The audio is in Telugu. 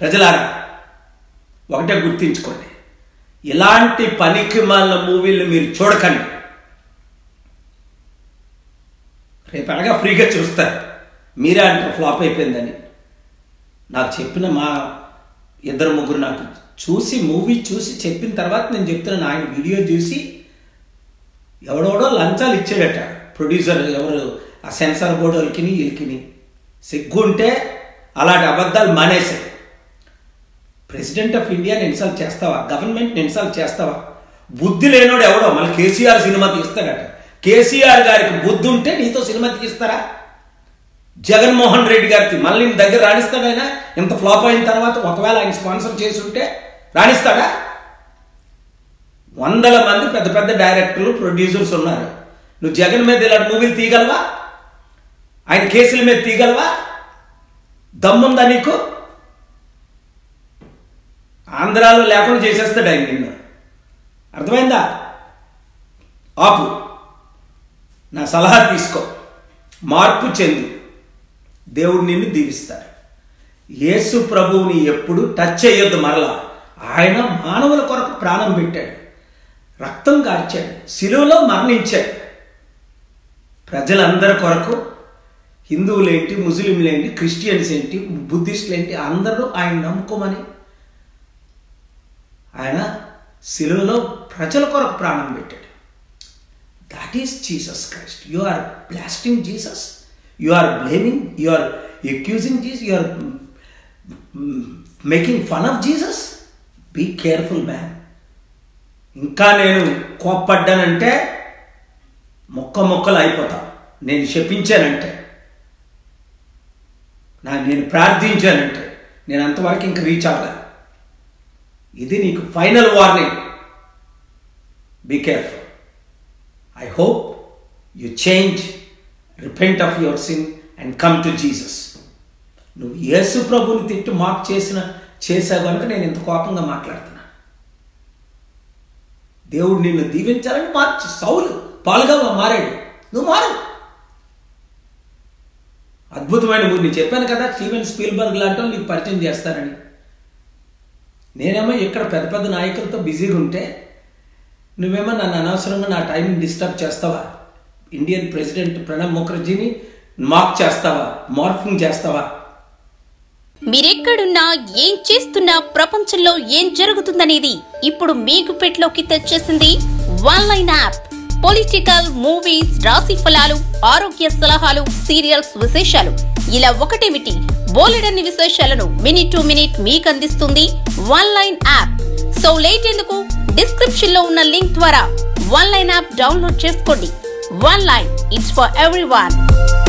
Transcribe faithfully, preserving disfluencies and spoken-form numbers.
ప్రజలారా ఒకటే గుర్తించుకోండి, ఇలాంటి పనికి మాలిన మూవీలు మీరు చూడకండి. రేపు అనగా ఫ్రీగా చూస్తారు. మీరే అంటారు ఫ్లాప్ అయిపోయిందని. నాకు చెప్పిన మా ఇద్దరు ముగ్గురు నాకు చూసి మూవీ చూసి చెప్పిన తర్వాత నేను చెప్తున్నాను, ఆయన వీడియో చూసి ఎవడెవడో లంచాలు ఇచ్చాడట ప్రొడ్యూసర్, ఎవరు ఆ సెన్సార్ బోర్డు వాళ్ళకి వీళ్ళకి. సిగ్గుంటే అలాంటి అబద్ధాలు మానేశాయి. ప్రెసిడెంట్ ఆఫ్ ఇండియాని ఇన్సల్ట్ చేస్తావా? గవర్నమెంట్ని ఇన్సల్ట్ చేస్తావా? బుద్ధి లేనోడు ఎవడో మళ్ళీ కేసీఆర్ సినిమా తీస్తాడట. కేసీఆర్ గారికి బుద్ధి ఉంటే నీతో సినిమా తీస్తారా? జగన్మోహన్ రెడ్డి గారికి మళ్ళీ నీ దగ్గర రాణిస్తాడైనా? ఇంత ఫ్లాప్ అయిన తర్వాత ఒకవేళ ఆయన స్పాన్సర్ చేసి ఉంటే రాణిస్తాడా? వందల మంది పెద్ద పెద్ద డైరెక్టర్లు ప్రొడ్యూసర్స్ ఉన్నారు. నువ్వు జగన్ మీద ఇలాంటి మూవీలు తీయగలవా? ఆయన కేసుల మీద తీయగలవా? దమ్ముందా నీకు? ఆంధ్రాలో లేకుండా చేసేస్తాడు ఆయన నిన్ను. అర్థమైందా? ఆపు, నా సలహా తీసుకో, మార్పు చెందు, దేవుడు నిన్ను దీవిస్తాడు. యేసు ప్రభువుని ఎప్పుడు టచ్ చేయొద్దు. మరలా ఆయన మానవుల కొరకు ప్రాణం పెట్టాడు, రక్తం కార్చాడు, శిలువలో మరణించాడు. ప్రజలందరి కొరకు, హిందువులేంటి, ముస్లింలేంటి, క్రిస్టియన్స్ ఏంటి, బుద్ధిస్టులు ఏంటి, అందరూ ఆయన నమ్ముకోమని ఆయన శిలువలో ప్రజల కొరకు ప్రాణం పెట్టాడు. That is Jesus Christ. You are blasting Jesus, you are blaming, you are accusing Jesus, you are making fun of Jesus. Be careful man. ఇంకా నేను కోప్పడ్డానంటే మొక్క మొక్కలు అయిపోతా. నేను శపించానంటే, నా నేను ప్రార్థించానంటే నేను అంతవరకు ఇంక రీచ్ అవ్వలేదు. ఇది నీకు final warning. Be careful. I hope you change, repent of your sin and come to Jesus. నువ్వు యేసు ప్రభుని తిట్టు మాకు చేసిన చేసావు కనుక నేను ఇంత కోపంగా మాట్లాడుతున్నా. దేవుడు నిన్ను దీవించాలని మార్చి సౌలు పాలుగా మారాడు. నువ్వు మారు. అద్భుతమైన మూవీ. నేను చెప్పాను కదా, స్టీవెన్ స్పీల్బర్గ్ లాంటి వాళ్ళు నీకు పరిచయం చేస్తారని. నేనేమో ఇక్కడ పెద్ద పెద్ద నాయకులతో బిజీగా ఉంటే నువ్వేమో నన్ను అనవసరంగా నా టైంని డిస్టర్బ్ చేస్తావా? ఇండియన్ ప్రెసిడెంట్ ప్రణబ్ ముఖర్జీని మాక్ చేస్తావా? మార్ఫింగ్ చేస్తావా? మీరెక్కడున్నా ఏం చేస్తున్నా ప్రపంచంలో ఏం జరుగుతుందనేది ఇప్పుడు మీకు పెట్లోకి తెచ్చేసింది one line app. Political, movies, రాశి ఫలాలు, ఆరోగ్య సలహాలు, సీరియల్స్ విశేషాలు, ఇలా ఒకటేమిటి బోలెడన్ని విశేషాలను మినిట్ టు మినిట్ మీకు అందిస్తుంది one line app. So late ఎందుకు, డిస్క్రిప్షన్ లో ఉన్న లింక్ ద్వారా వన్ లైన్ యాప్ డౌన్లోడ్ చేసుకోండి. One line, it's for everyone.